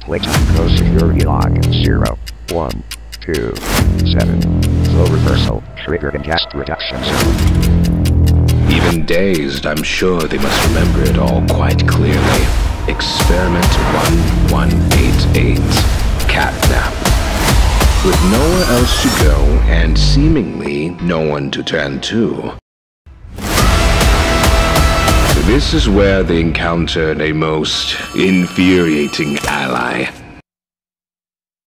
Playtime Pro Security Log 0, 1, 2, 7. Flow reversal, trigger and cast reduction zone. Even dazed, I'm sure they must remember it all quite clearly. Experiment 1188. Catnap. With nowhere else to go, and seemingly no one to turn to. This is where they encountered a most infuriating ally.